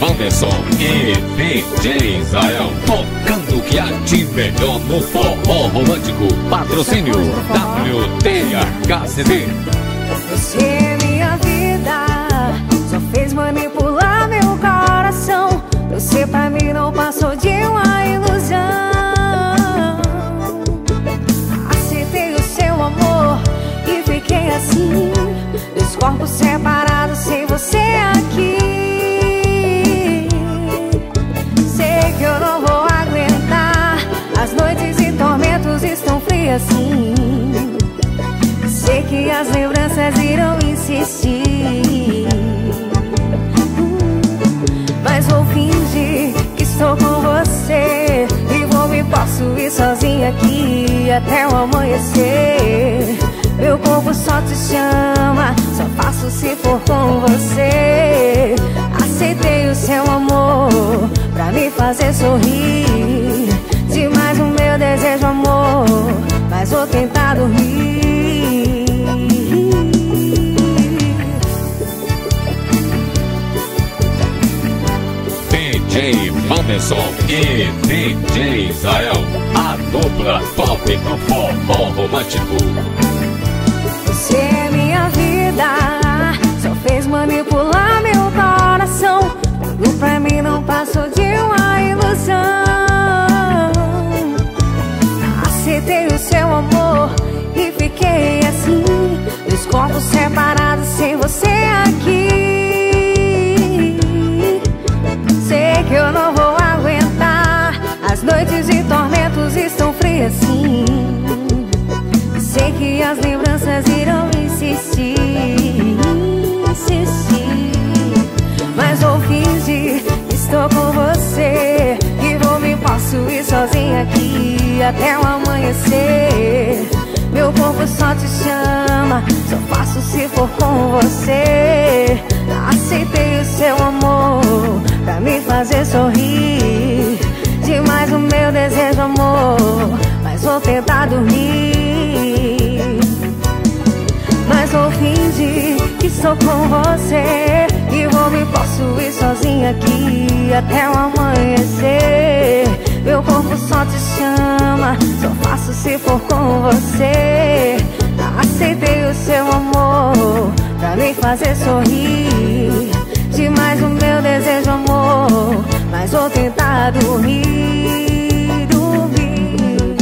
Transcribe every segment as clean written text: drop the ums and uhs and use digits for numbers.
Wanderson e DJ Israel, tocando o que há de melhor no forró romântico. Patrocínio WTHCD. Você é minha vida, só fez manipular meu coração. Você pra mim não passou de uma ilusão. Aceitei o seu amor e fiquei assim, dois corpos separados sem você aqui. Sei que eu não vou aguentar, as noites e tormentos estão frias assim. Sei que as lembranças irão insistir, mas vou fingir que estou com você e vou me possuir sozinha aqui até o amanhecer. Meu corpo só te chama, só faço se for com você. Aceitei o seu amor pra me fazer sorrir. Demais o meu desejo, amor, mas vou tentar dormir. DJ Wanderson e DJ Israel, a dupla top do forró romântico. Você é minha vida, só fez manipular meu coração. Tudo pra mim não passou de uma ilusão. Aceitei o seu amor e fiquei assim, dois corpos separados sem você aqui. Sei que eu não vou aguentar, as noites e tormentos estão frias assim. Sei que as lembranças irão insistir, mas vou fingir que estou com você e vou me possuir sozinha aqui até o amanhecer. Meu corpo só te chama, só faço se for com você. Aceitei o seu amor pra me fazer sorrir. Demais o meu desejo, amor, mas vou tentar dormir. Mas vou fingir que estou com você e vou me possuir sozinha aqui até o amanhecer. Meu corpo só te chama, só faço se for com você. Aceitei o seu amor pra me fazer sorrir. Demais o meu desejo, amor, mas vou tentar dormir, dormir.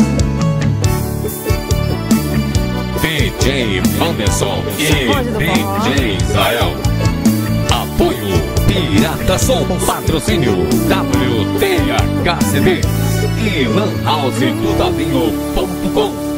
DJ Wanderson e DJ Israel, apoio Pirata Som, patrocínio WTHCD e Lan House do Davinho.com.